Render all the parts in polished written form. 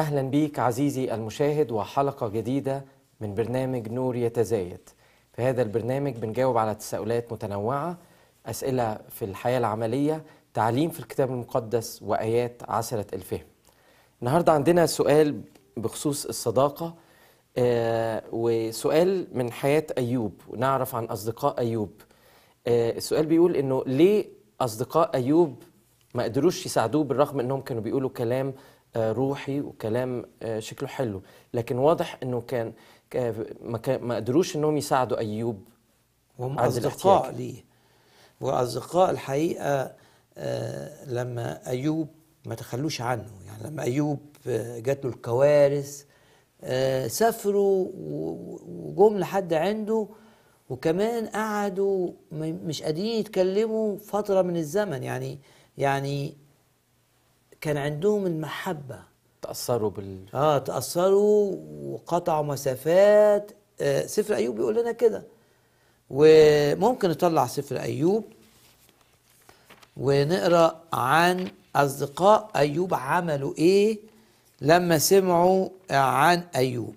أهلا بيك عزيزي المشاهد وحلقة جديدة من برنامج نور يتزايد. في هذا البرنامج بنجاوب على تساؤلات متنوعة، أسئلة في الحياة العملية، تعليم في الكتاب المقدس، وآيات عسلة الفهم. النهاردة عندنا سؤال بخصوص الصداقة، وسؤال من حياة أيوب، ونعرف عن أصدقاء أيوب. السؤال بيقول إنه ليه أصدقاء أيوب ما قدروش يساعدوه بالرغم إنهم كانوا بيقولوا كلام روحي وكلام شكله حلو، لكن واضح إنه ما قدروش إنهم يساعدوا أيوب. هم أصدقاء ليه، وأصدقاء الحقيقة لما أيوب ما تخلوش عنه. يعني لما أيوب جات له الكوارث سافروا وجم لحد عنده، وكمان قعدوا مش قادرين يتكلموا فترة من الزمن. يعني كان عندهم المحبة، تأثروا تأثروا وقطعوا مسافات. سفر أيوب بيقول لنا كده، وممكن نطلع سفر أيوب ونقرأ عن أصدقاء أيوب عملوا إيه لما سمعوا عن أيوب.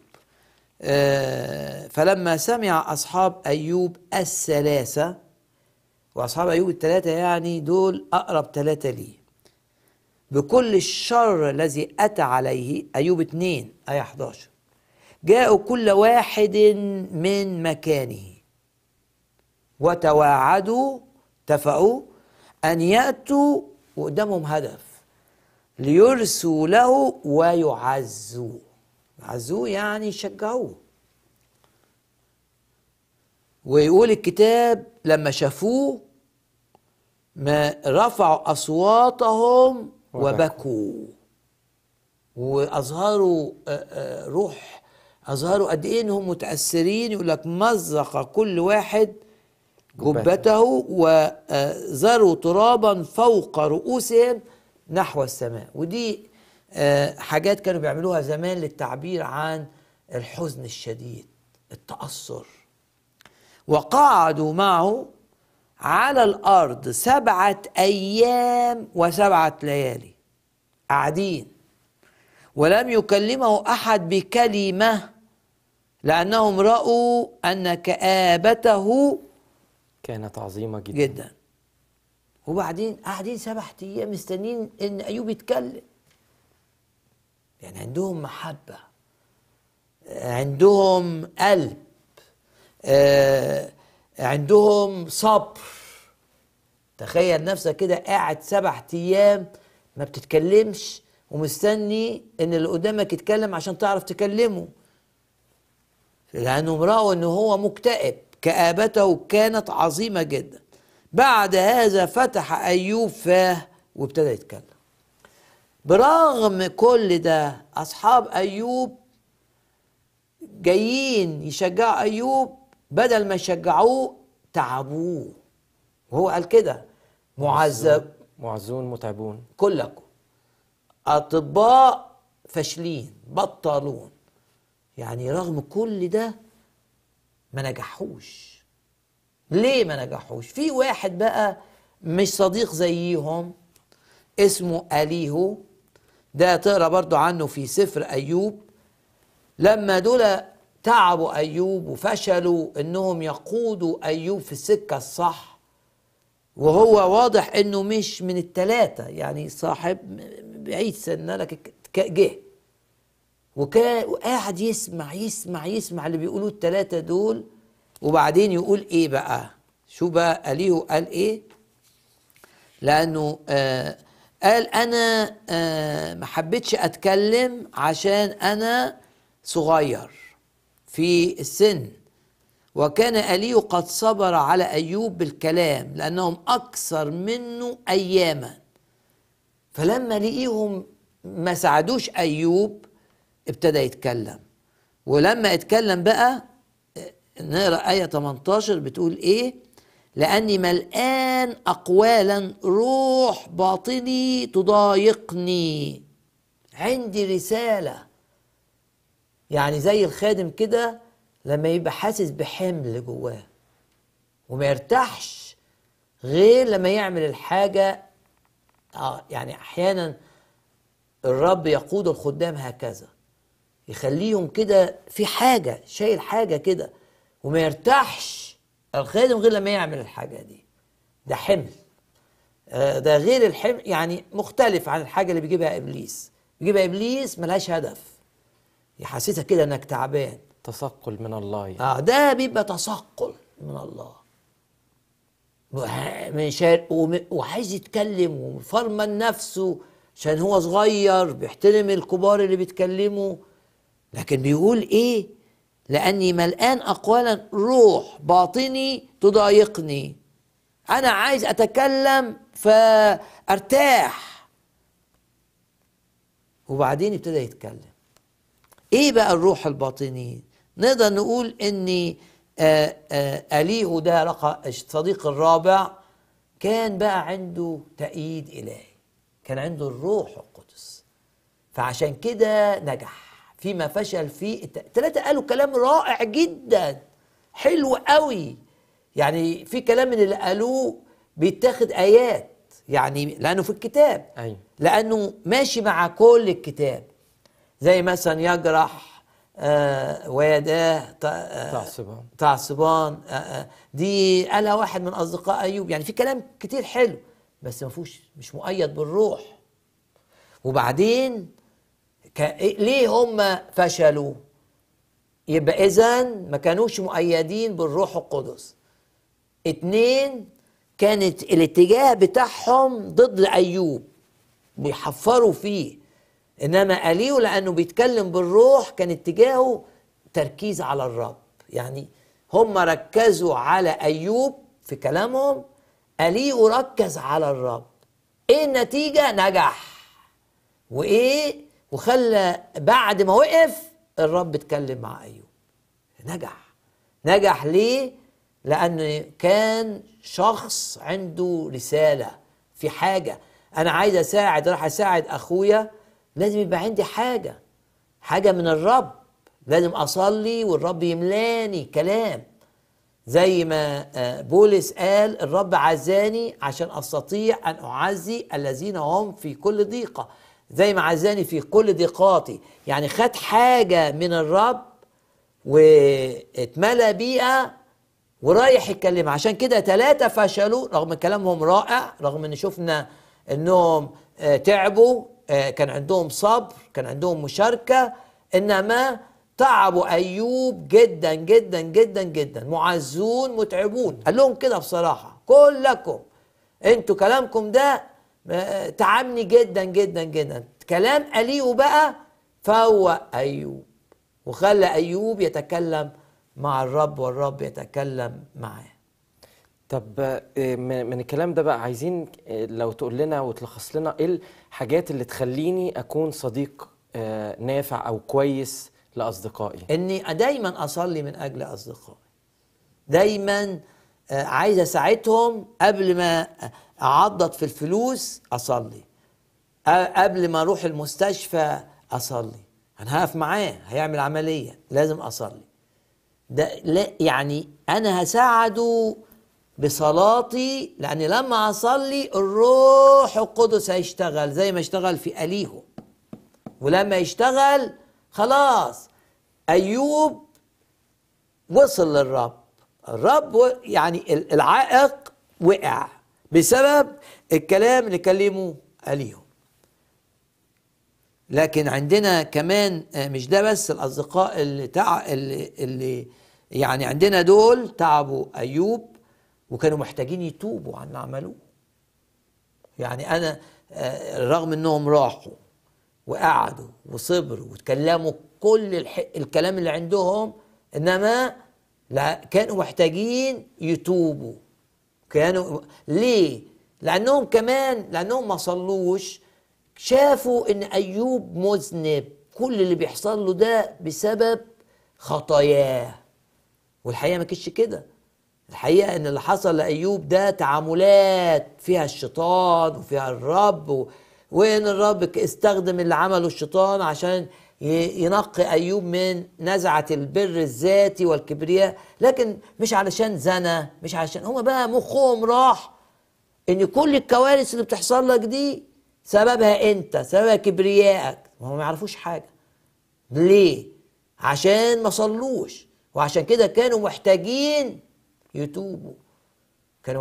فلما سمع أصحاب أيوب الثلاثة، وأصحاب أيوب الثلاثة يعني دول أقرب ثلاثة ليه، بكل الشر الذي أتى عليه. أيوب 2 آية 11. جاءوا كل واحد من مكانه وتواعدوا، اتفقوا أن يأتوا، وقدامهم هدف، ليرسوا له ويعزوه. يعزوه يعني يشجعوه. ويقول الكتاب لما شافوه ما رفعوا أصواتهم وبكوا، وأظهروا روح، أظهروا قد إيه إنهم متأثرين. يقول لك مزق كل واحد جبته وزروا ترابا فوق رؤوسهم نحو السماء. ودي حاجات كانوا بيعملوها زمان للتعبير عن الحزن الشديد، التأثر. وقعدوا معه على الأرض 7 أيام و7 ليالي، قاعدين، ولم يكلمه أحد بكلمة، لأنهم رأوا أن كآبته كانت عظيمة جدا. وبعدين قاعدين 7 أيام مستنين إن أيوب يتكلم. يعني عندهم محبة، عندهم قلب، عندهم صبر. تخيل نفسك كده قاعد 7 أيام ما بتتكلمش، ومستني ان اللي قدامك يتكلم عشان تعرف تكلمه، لانهم رأوا انه هو مكتئب، كآبته كانت عظيمة جدا. بعد هذا فتح أيوب فاه وابتدى يتكلم. برغم كل ده أصحاب أيوب جايين يشجعوا أيوب، بدل ما يشجعوه تعبوه. وهو قال كده معزون متعبون كلكم، أطباء فاشلين بطلون. يعني رغم كل ده ما نجحوش. ليه ما نجحوش؟ في واحد بقى مش صديق زيهم اسمه أليهو، ده تقرأ برضو عنه في سفر أيوب. لما دول تعبوا أيوب وفشلوا إنهم يقودوا أيوب في السكة الصح، وهو واضح إنه مش من الثلاثة، يعني صاحب بعيد سنة لك جه وقاعد يسمع يسمع يسمع اللي بيقولوه الثلاثة دول. وبعدين يقول إيه بقى؟ شو بقى أليهو قال إيه؟ لأنه قال أنا ما حبيتش أتكلم عشان أنا صغير في السن، وكان أليهو قد صبر على أيوب بالكلام لأنهم أكثر منه أياما. فلما لقيهم ما ساعدوش أيوب ابتدى يتكلم. ولما اتكلم بقى نقرأ آية 18 بتقول إيه؟ لأني ملآن أقوالا روح باطني تضايقني، عندي رسالة. يعني زي الخادم كده لما يبقى حاسس بحمل جواه وما يرتاحش غير لما يعمل الحاجة. يعني أحيانا الرب يقود الخدام هكذا، يخليهم كده في حاجة، شايل حاجة كده، وما يرتاحش الخادم غير لما يعمل الحاجة دي. ده حمل. ده غير الحمل، يعني مختلف عن الحاجة اللي بيجيبها إبليس. بيجيبها إبليس ملهاش هدف، يحسسك كده إنك تعبان. تثقل من الله يعني. ده بيبقى تثقل من الله، وعايز يتكلم ومفرمن نفسه عشان هو صغير، بيحترم الكبار اللي بيتكلموا، لكن بيقول ايه؟ لاني ملآن اقوالا روح باطني تضايقني. انا عايز اتكلم فارتاح. وبعدين ابتدى يتكلم. ايه بقى الروح الباطني؟ نقدر نقول ان أليهو ده الصديق الرابع كان بقى عنده تأييد إلهي، كان عنده الروح القدس، فعشان كده نجح فيما فشل فيه. الثلاثة قالوا كلام رائع جدا، حلو قوي. يعني في كلام من اللي قالوه بيتاخد آيات، يعني لأنه في الكتاب. أيوة. لأنه ماشي مع كل الكتاب، زي مثلا يجرح ويداه تعصبان. دي قالها واحد من أصدقاء أيوب. يعني في كلام كتير حلو، بس ما فيهوش، مش مؤيد بالروح. وبعدين ليه هم فشلوا؟ يبقى إذن ما كانوش مؤيدين بالروح القدس. 2، كانت الاتجاه بتاعهم ضد أيوب، بيحفروا فيه. إنما أليهو لأنه بيتكلم بالروح كان اتجاهه تركيز على الرب. يعني هم ركزوا على أيوب في كلامهم، أليهو ركز على الرب. إيه النتيجة؟ نجح. وإيه؟ وخلى بعد ما وقف الرب اتكلم مع أيوب. نجح ليه؟ لأن كان شخص عنده رسالة في حاجة. أنا عايز أساعد، راح أساعد أخويا، لازم يبقى عندي حاجة من الرب. لازم أصلي والرب يملاني كلام، زي ما بولس قال الرب عزاني عشان أستطيع أن أعزي الذين هم في كل ضيقة، زي ما عزاني في كل ضيقاتي. يعني خد حاجة من الرب واتملى بيها ورايح يتكلم. عشان كده 3 فشلوا رغم كلامهم رائع، رغم ان شفنا انهم تعبوا، كان عندهم صبر، كان عندهم مشاركة، انما تعبوا أيوب جدا جدا جدا جدا. معزون متعبون، قال لهم كده بصراحة، كلكم انتوا كلامكم ده تعبني جدا جدا جدا. كلام أليهو بقى فوق أيوب وخلى أيوب يتكلم مع الرب والرب يتكلم معاه. طب من الكلام ده بقى عايزين لو تقول لنا وتلخص لنا ايه الحاجات اللي تخليني اكون صديق نافع او كويس لاصدقائي. اني دايما اصلي من اجل اصدقائي، دايما عايز اساعدهم. قبل ما اعضد في الفلوس اصلي، قبل ما اروح المستشفى اصلي، انا هقف معاه هيعمل عملية لازم اصلي. ده لا يعني انا هساعده بصلاتي، لأن لما أصلي الروح القدس هيشتغل زي ما اشتغل في أليهو. ولما يشتغل خلاص أيوب وصل للرب. الرب يعني العائق وقع بسبب الكلام اللي كلمه أليهو. لكن عندنا كمان مش ده بس الأصدقاء اللي يعني عندنا دول تعبوا أيوب وكانوا محتاجين يتوبوا عن اللي عملوه. يعني أنا رغم أنهم راحوا وقعدوا وصبروا وتكلموا كل الكلام اللي عندهم، إنما كانوا محتاجين يتوبوا. ليه؟ لأنهم ما صلوش، شافوا إن أيوب مذنب، كل اللي بيحصل له ده بسبب خطاياه. والحقيقة ما كانش كده. الحقيقة ان اللي حصل لأيوب ده تعاملات فيها الشيطان وفيها الرب، وان الرب استخدم اللي عمله الشيطان عشان ينقي أيوب من نزعة البر الذاتي والكبرياء، لكن مش علشان زنا، مش علشان هما بقى مخهم راح ان كل الكوارث اللي بتحصل لك دي سببها انت، سببها كبريائك. وهم ما يعرفوش حاجة. ليه؟ عشان ما صلوش، وعشان كده كانوا محتاجين يتوبوا. كانوا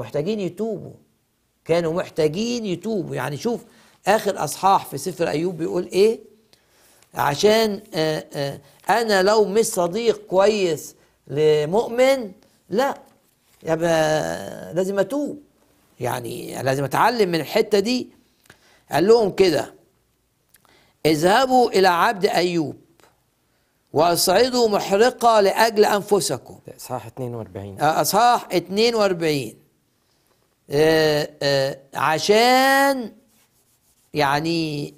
محتاجين يتوبوا. يعني شوف آخر أصحاح في سفر أيوب بيقول إيه؟ عشان أنا لو مش صديق كويس لمؤمن، لا، يبقى لازم أتوب. يعني لازم أتعلم من الحتة دي. قال لهم كده: اذهبوا إلى عبد أيوب وأصعدوا محرقة لأجل أنفسكم. إصحاح 42. أصحاح 42. عشان يعني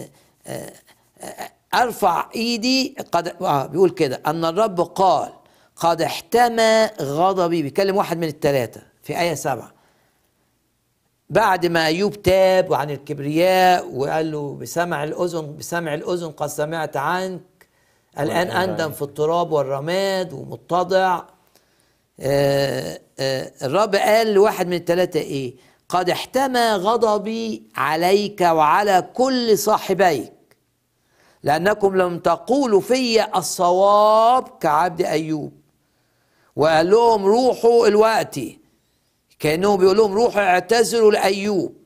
أرفع إيدي. قد بيقول كده أن الرب قال: قد احتمى غضبي. بيكلم واحد من الثلاثة في آية 7. بعد ما أيوب تاب عن الكبرياء وقال له بسمع الأذن قد سمعت عنك، الآن أندم في التراب والرماد ومتضع. الرب قال لواحد من الثلاثة إيه؟ قد احتمى غضبي عليك وعلى كل صاحبيك، لأنكم لم تقولوا في الصواب كعبد أيوب. وقال لهم روحوا الوقت، كأنه بيقول لهم روحوا اعتذروا لأيوب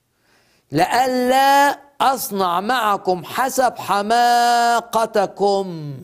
لئلا أصنع معكم حسب حماقتكم.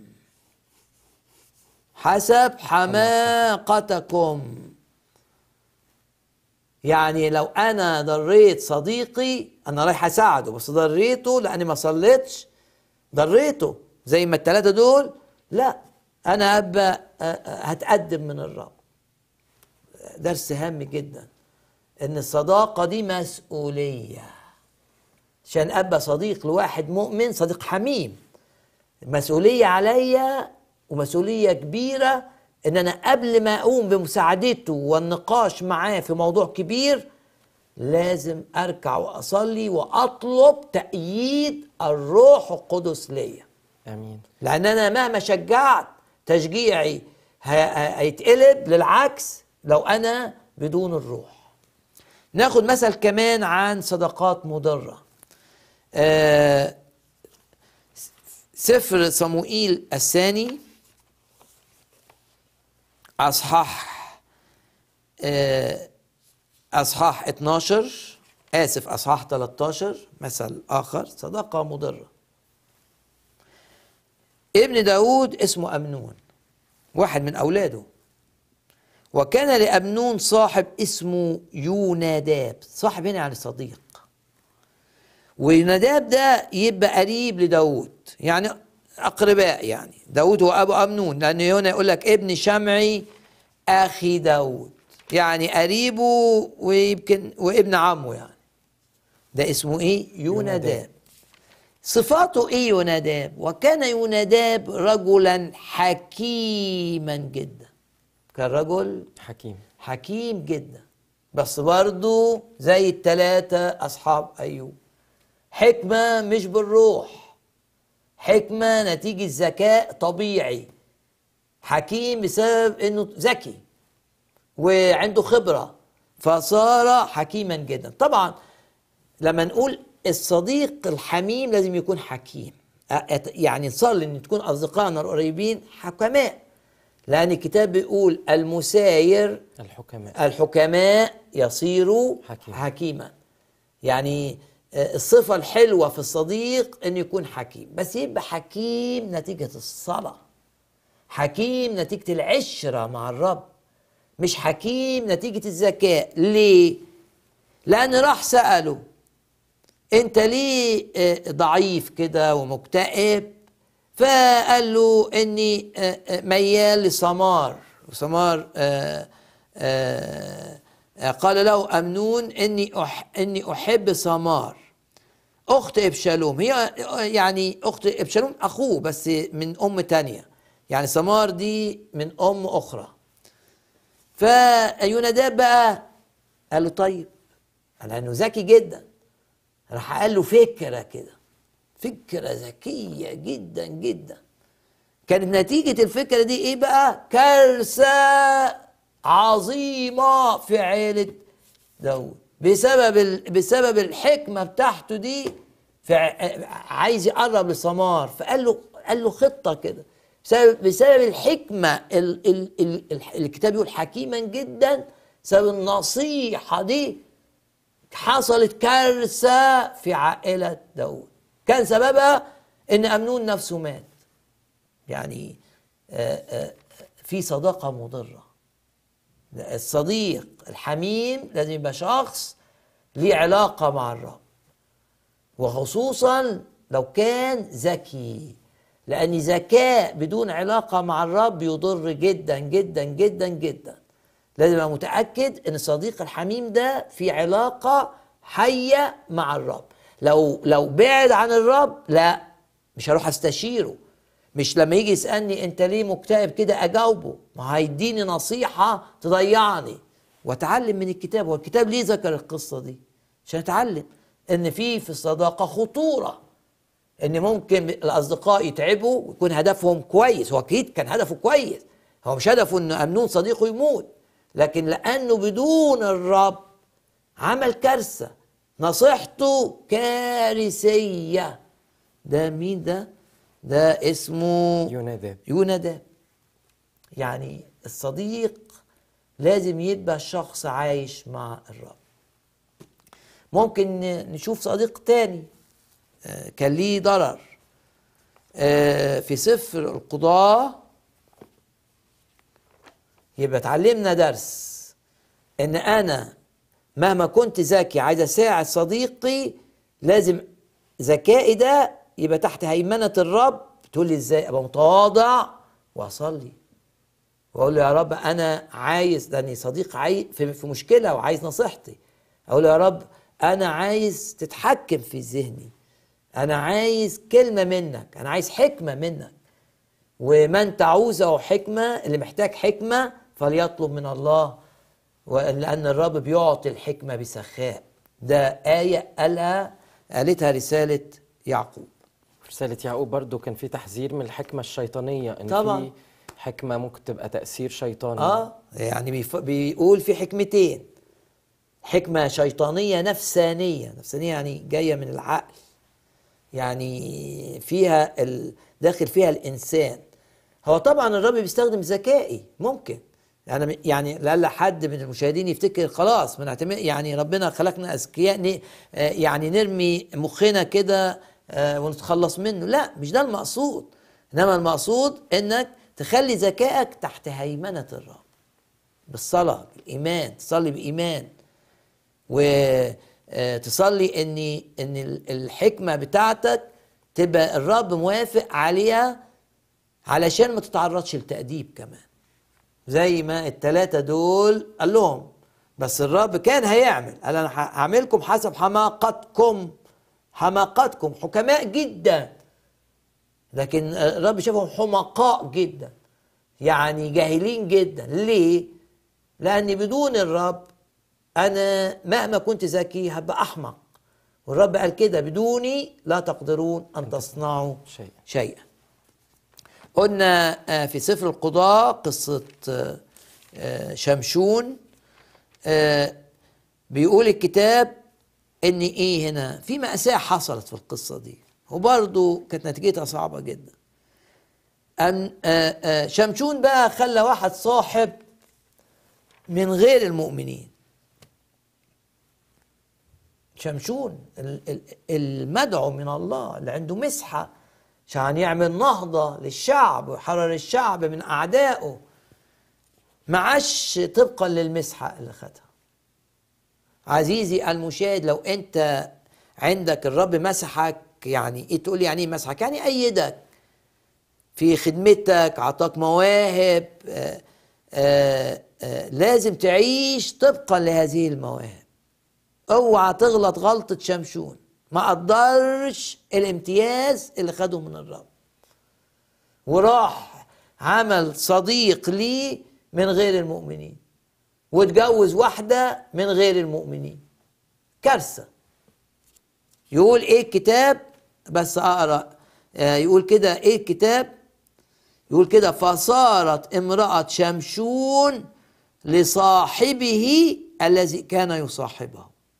يعني لو أنا ضريت صديقي، أنا رايح أساعده بس ضريته لأني ما صليتش، ضريته زي ما الثلاثة دول، لا، أنا أبقى هتقدم من الرب. درس هام جدا إن الصداقة دي مسؤولية. عشان أبقى صديق لواحد مؤمن، صديق حميم، مسؤولية عليا ومسؤولية كبيرة. إن أنا قبل ما أقوم بمساعدته والنقاش معاه في موضوع كبير لازم أركع وأصلي وأطلب تأييد الروح القدس ليا. آمين. لأن أنا مهما شجعت تشجيعي هيتقلب للعكس لو أنا بدون الروح. ناخد مثل كمان عن صداقات مضرة. سفر صموئيل الثاني أصحاح 12، أصحاح 13. مثل آخر صداقة مضرة. ابن داود اسمه أمنون، واحد من أولاده. وكان لأمنون صاحب اسمه يوناداب. صاحب هنا يعني صديق. ويوناداب ده يبقى قريب لداود، يعني أقرباء. يعني داود هو أبو أمنون، لأن هنا يقول لك ابن شمعي أخي داود، يعني قريبه ويمكن وابن عمه. يعني ده اسمه إيه؟ يوناداب. صفاته إيه يوناداب؟ وكان يوناداب رجلا حكيما جدا. كان رجل حكيم جدا، بس برضه زي الثلاثة أصحاب أيوب. حكمة مش بالروح، حكمة نتيجة ذكاء طبيعي. حكيم بسبب انه ذكي وعنده خبرة فصار حكيما جدا. طبعا لما نقول الصديق الحميم لازم يكون حكيم. يعني نصلي ان تكون اصدقائنا القريبين حكماء، لان الكتاب بيقول المساير الحكماء يصيروا حكيما. يعني الصفة الحلوة في الصديق انه يكون حكيم، بس يبقى حكيم نتيجة الصلاة، حكيم نتيجة العشرة مع الرب، مش حكيم نتيجة الذكاء. ليه؟ لأن راح سأله أنت ليه ضعيف كده ومكتئب؟ فقال له إني ميال لسمار. وسمار قال له أمنون إني أحب سمار أخت إبشالوم. هي يعني أخت إبشالوم أخوه بس من أم تانية، يعني سمار دي من أم أخرى. فيوناداب بقى قال له طيب، لأنه ذكي جدا، راح قال له فكرة كده، فكرة ذكية جدا جدا. كانت نتيجة الفكرة دي إيه بقى؟ كارثة عظيمة في عيلة داود. بسبب الحكمة بتاعته دي، عايز يقرب لسمار، قال له خطة كده. بسبب الحكمة، الكتاب يقول حكيما جدا، بسبب النصيحة دي حصلت كارثة في عائلة داود، كان سببها ان أمنون نفسه مات. يعني في صداقة مضرة. الصديق الحميم لازم يبقى شخص ليه علاقة مع الرب، وخصوصا لو كان ذكي، لأن ذكاء بدون علاقة مع الرب يضر جدا جدا جدا جدا. لازم يبقى متأكد ان الصديق الحميم ده في علاقة حية مع الرب. لو بعد عن الرب، لا، مش هروح استشيره. مش لما يجي يسألني انت ليه مكتئب كده اجاوبه، ما هيديني نصيحة تضيعني، واتعلم من الكتاب. والكتاب ليه ذكر القصة دي؟ عشان اتعلم ان في الصداقة خطورة، ان ممكن الاصدقاء يتعبوا ويكون هدفهم كويس. هو اكيد كان هدفه كويس، هو مش هدفه ان أمنون صديقه يموت، لكن لانه بدون الرب عمل كارثة، نصيحته كارثية. ده مين ده؟ ده اسمه يوناداب. يعني الصديق لازم يبقى الشخص عايش مع الرب. ممكن نشوف صديق تاني كان ليه ضرر. في سفر القضاء يبقى اتعلمنا درس، ان انا مهما كنت ذكي عايز اساعد صديقي، لازم ذكائي ده يبقى تحت هيمنة الرب. تقول لي ازاي؟ ابقى متواضع واصلي واقول له يا رب انا عايز، لاني صديق في مشكلة وعايز نصيحتي، اقول له يا رب انا عايز تتحكم في ذهني، انا عايز كلمة منك، انا عايز حكمة منك. ومن تعوزه حكمة، اللي محتاج حكمة فليطلب من الله، لأن الرب بيعطي الحكمة بسخاء. ده آية قالتها رسالة يعقوب. رسالة يعقوب برضو كان في تحذير من الحكمة الشيطانية، ان طبعا في حكمة ممكن تبقى تأثير شيطاني. يعني بيقول في حكمتين، حكمة شيطانية نفسانية يعني جاية من العقل، يعني فيها داخل فيها الإنسان. هو طبعا الرب بيستخدم ذكائي، ممكن يعني لعل حد من المشاهدين يفتكر خلاص يعني ربنا خلقنا أذكياء، يعني نرمي مخنا كده ونتخلص منه. لا، مش ده المقصود. إنما المقصود إنك تخلي ذكائك تحت هيمنة الرب بالصلاة، بالإيمان، تصلي بإيمان، وتصلي إن الحكمة بتاعتك تبقى الرب موافق عليها، علشان ما تتعرضش لتأديب كمان، زي ما الثلاثة دول قال لهم. بس الرب كان هيعمل، قال أنا هعملكم حسب حماقتكم، حكماء جدا، لكن الرب شافهم حمقاء جدا، يعني جاهلين جدا. ليه؟ لأن بدون الرب أنا مهما كنت ذكي هبقى أحمق، والرب قال كده بدوني لا تقدرون أن تصنعوا شيئا. قلنا في سفر القضاء قصة شمشون، بيقول الكتاب ان ايه هنا في مأساة حصلت في القصة دي، وبرضو كانت نتيجتها صعبة جدا. ان شمشون بقى خلى واحد صاحب من غير المؤمنين. شمشون المدعو من الله اللي عنده مسحة عشان يعمل نهضة للشعب ويحرر الشعب من أعدائه، معاش طبقا للمسحة اللي خدها. عزيزي المشاهد، لو أنت عندك الرب مسحك، يعني إيه تقول يعني إيه مسحك؟ يعني أيدك في خدمتك، عطاك مواهب، لازم تعيش طبقا لهذه المواهب. اوعى تغلط غلطة شمشون، ما قدرش الامتياز اللي خده من الرب، وراح عمل صديق ليه من غير المؤمنين، واتجوز واحدة من غير المؤمنين. كارثة. يقول ايه الكتاب؟ بس اقرأ. يقول كده ايه الكتاب؟ يقول كده فصارت امرأة شمشون لصاحبه الذي كان يصاحبه.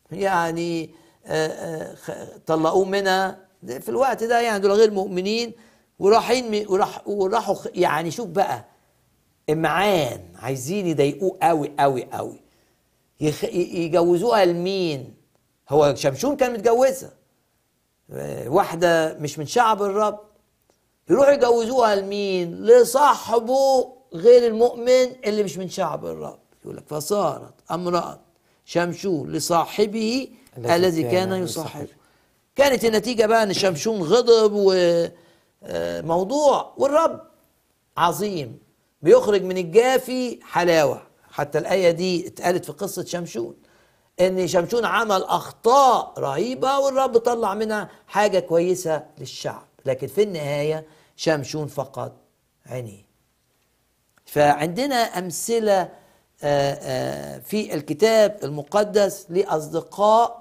يعني طلقوه منها في الوقت ده، يعني دول غير مؤمنين وراحوا يعني شوف بقى امعان عايزين يضايقوه قوي قوي قوي، يجوزوها لمين؟ هو شمشون كان متجوزها واحدة مش من شعب الرب، يروحوا يجوزوها لمين؟ لصاحبه غير المؤمن اللي مش من شعب الرب. يقول لك فصارت امرأة شمشون لصاحبه الذي كان يصاحبه. كانت النتيجة بقى ان شمشون غضب وموضوع، والرب عظيم بيخرج من الجافي حلاوة. حتى الآية دي اتقالت في قصة شمشون، ان شمشون عمل اخطاء رهيبة والرب طلع منها حاجة كويسة للشعب، لكن في النهاية شمشون فقد عينيه. فعندنا أمثلة في الكتاب المقدس لأصدقاء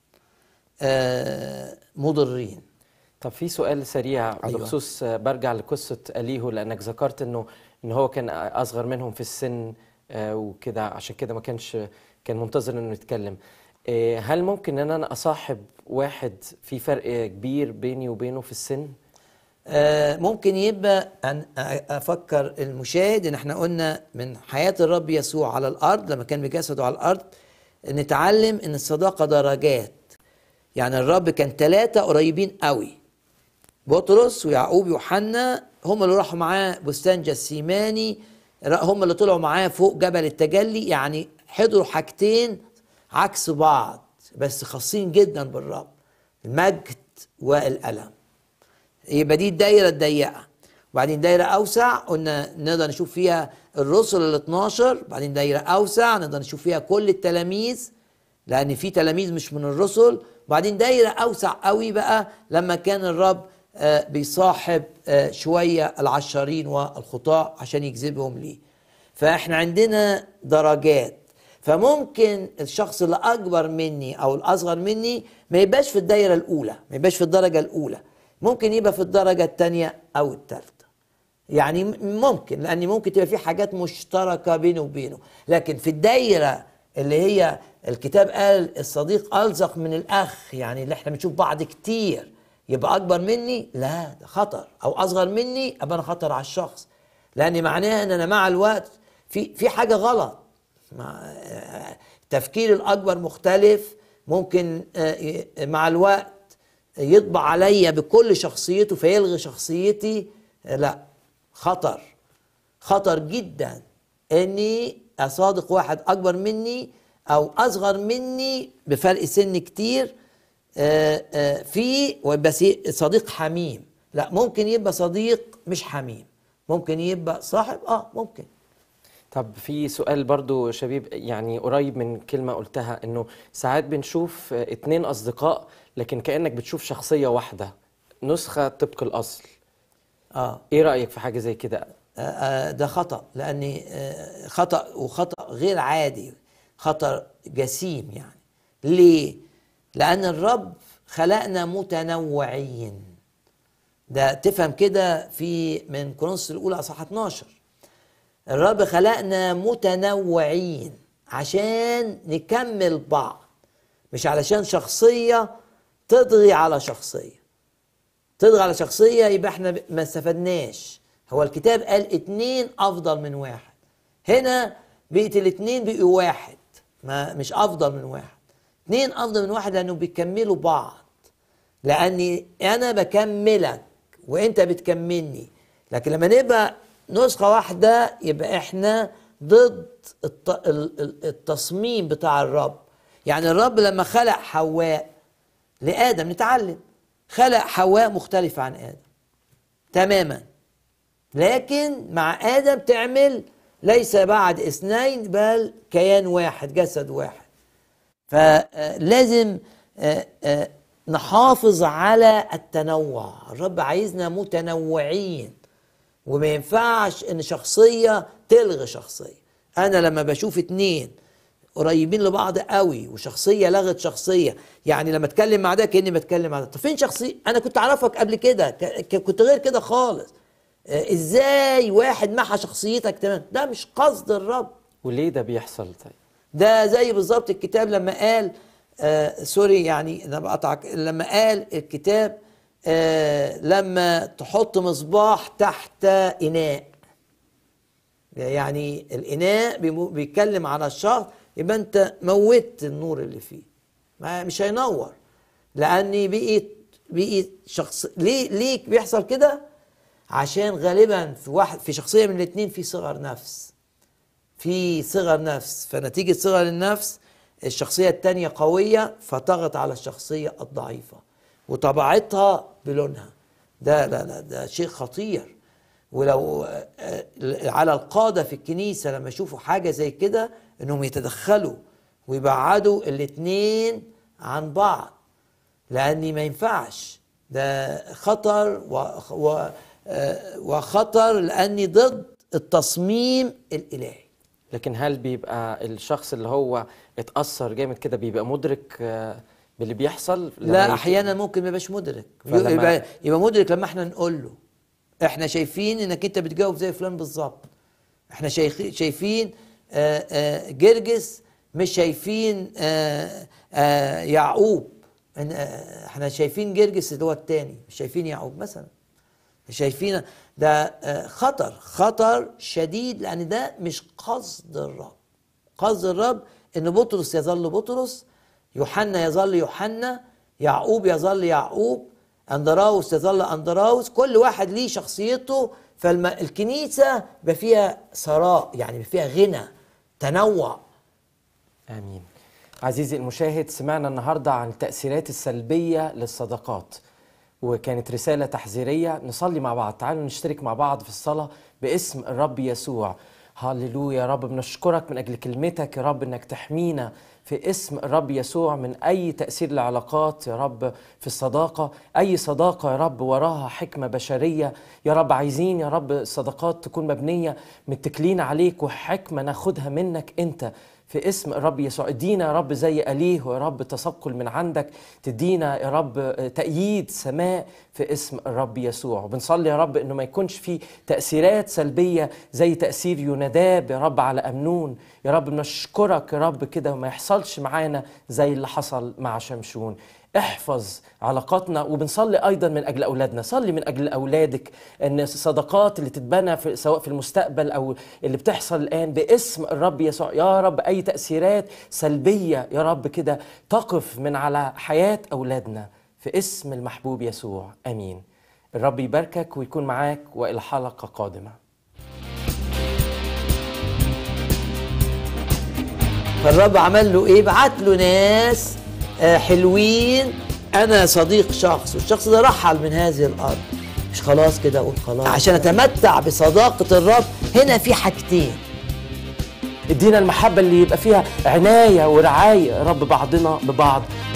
مضرين. طب في سؤال سريع بخصوص برجع لقصة أليهو، لأنك ذكرت إن هو كان أصغر منهم في السن وكده، عشان كده ما كان منتظر إنه يتكلم. هل ممكن إن أنا أصاحب واحد في فرق كبير بيني وبينه في السن؟ ممكن يبقى أن أفكر المشاهد إن احنا قلنا من حياة الرب يسوع على الأرض لما كان بجسده على الأرض نتعلم إن الصداقة درجات. يعني الرب كان 3 قريبين قوي، بطرس ويعقوب ويوحنا، هم اللي راحوا معاه بستان جسيماني، هم اللي طلعوا معاه فوق جبل التجلي، يعني حضروا حاجتين عكس بعض بس خاصين جدا بالرب، المجد والألم. يبقى دي الدايرة الضيقة. وبعدين دايرة أوسع قلنا نقدر نشوف فيها الرسل ال12، بعدين دايرة أوسع نقدر نشوف فيها كل التلاميذ لأن في تلاميذ مش من الرسل، وبعدين دايرة أوسع قوي بقى لما كان الرب بيصاحب شوية العشارين والخطاة عشان يجذبهم ليه. فإحنا عندنا درجات، فممكن الشخص اللي أكبر مني أو الأصغر مني ما يبقاش في الدايرة الأولى، ما يبقاش في الدرجة الأولى، ممكن يبقى في الدرجة الثانية أو الثالثة. يعني ممكن، لأن ممكن تبقى في حاجات مشتركة بينه وبينه، لكن في الدايرة اللي هي الكتاب قال الصديق ألزق من الأخ، يعني اللي احنا بنشوف بعض كتير، يبقى أكبر مني لا ده خطر، أو أصغر مني أبقى أنا خطر على الشخص، لأن معناها أن أنا مع الوقت في حاجة غلط. تفكير الأكبر مختلف، ممكن مع الوقت يطبع عليا بكل شخصيته فيلغي شخصيتي. لا، خطر جدا اني اصادق واحد اكبر مني او اصغر مني بفرق سن كتير ويبقى صديق حميم. لا، ممكن يبقى صديق مش حميم، ممكن يبقى صاحب ممكن. طب في سؤال برضو شبيب، يعني قريب من كلمة قلتها، انه ساعات بنشوف 2 أصدقاء لكن كأنك بتشوف شخصية واحدة، نسخة طبق الأصل. ايه رأيك في حاجة زي كده؟ ده خطأ، لأن خطأ، وخطأ غير عادي، خطأ جسيم. يعني ليه؟ لأن الرب خلقنا متنوعين. ده تفهم كده في من كورنثوس الأولى أصحاح 12. الرب خلقنا متنوعين عشان نكمل بعض، مش علشان شخصية تضغي على شخصية. تضغي على شخصية يبقى احنا ما استفدناش. هو الكتاب قال 2 أفضل من 1. هنا بقت ال2 بقوا 1، مش أفضل من 1. 2 أفضل من 1 لأنه بيكملوا بعض، لأني أنا بكملك وأنت بتكملني. لكن لما نبقى نسخة واحدة يبقى احنا ضد التصميم بتاع الرب. يعني الرب لما خلق حواء لآدم، نتعلم، خلق حواء مختلفة عن آدم تماما، لكن مع آدم تعمل ليس بعد 2 بل كيان واحد، جسد واحد. فلازم نحافظ على التنوع. الرب عايزنا متنوعين، وما ينفعش ان شخصية تلغي شخصية. انا لما بشوف 2 قريبين لبعض قوي وشخصية لغت شخصية، يعني لما اتكلم مع ده كأني بتكلم مع ده، طب فين شخصية؟ انا كنت اعرفك قبل كده، كنت غير كده خالص. ازاي واحد محى شخصيتك تمام؟ ده مش قصد الرب. وليه ده بيحصل؟ طيب ده زي بالظبط الكتاب لما قال سوري يعني انا بقطعك، لما قال الكتاب لما تحط مصباح تحت إناء، يعني الإناء بيتكلم على الشخص، يبقى انت موتت النور اللي فيه، مش هينور، لأني بقيت شخص. ليه بيحصل كده؟ عشان غالبا في شخصية من الاتنين في صغر نفس، فنتيجة صغر النفس الشخصية التانية قوية فطغت على الشخصية الضعيفة وطبعتها بلونها. ده شيء خطير. ولو على القادة في الكنيسة لما يشوفوا حاجة زي كده انهم يتدخلوا ويبعدوا الاتنين عن بعض، لأني ما ينفعش، ده خطر وخطر لأني ضد التصميم الإلهي. لكن هل بيبقى الشخص اللي هو اتأثر جامد كده بيبقى مدرك باللي بيحصل؟ لا، أحيانا ممكن ما يبقاش مدرك، يبقى مدرك لما احنا نقول له احنا شايفين انك انت بتجاوب زي فلان بالظبط، احنا شايفين جرجس، مش شايفين يعقوب، احنا شايفين جرجس اللي هو التاني، مش شايفين يعقوب مثلا، مش شايفين. ده خطر شديد، لان ده مش قصد الرب. قصد الرب ان بطرس يظل بطرس، يوحنا يظل يوحنا، يعقوب يظل يعقوب، أندراوس يظل أندراوس، كل واحد ليه شخصيته. فالكنيسة بقى فيها ثراء، يعني فيها غنى، تنوع. آمين. عزيزي المشاهد، سمعنا النهاردة عن التأثيرات السلبية للصداقات، وكانت رسالة تحذيرية. نصلي مع بعض، تعالوا نشترك مع بعض في الصلاة باسم الرب يسوع. هاليلويا يا رب، بنشكرك من أجل كلمتك يا رب، إنك تحمينا في اسم الرب يسوع من أي تأثير العلاقات يا رب في الصداقة، أي صداقة يا رب وراها حكمة بشرية يا رب. عايزين يا رب الصداقات تكون مبنية متكلين عليك وحكمة ناخدها منك أنت في اسم الرب يسوع. ادينا يا رب زي أليه يا رب تثقل من عندك، تدينا يا رب تأييد سماء في اسم الرب يسوع. وبنصلي يا رب انه ما يكونش في تأثيرات سلبية زي تأثير يوناداب يا رب على أمنون يا رب. بنشكرك يا رب كده وما يحصلش معانا زي اللي حصل مع شمشون. احفظ علاقاتنا، وبنصلي أيضا من أجل أولادنا. صلي من أجل أولادك أن الصداقات اللي تتبنى سواء في المستقبل أو اللي بتحصل الآن باسم الرب يسوع يا رب، أي تأثيرات سلبية يا رب كده تقف من على حياة أولادنا في اسم المحبوب يسوع. أمين. الرب يباركك ويكون معاك، وإلى حلقة قادمة. فالرب عمل له إيه؟ بعت له ناس حلوين. أنا صديق شخص والشخص ده رحل من هذه الأرض، مش خلاص كده أقول خلاص عشان أتمتع بصداقة الرب. هنا في حاجتين، ادينا المحبة اللي يبقى فيها عناية ورعاية يا رب بعضنا ببعض،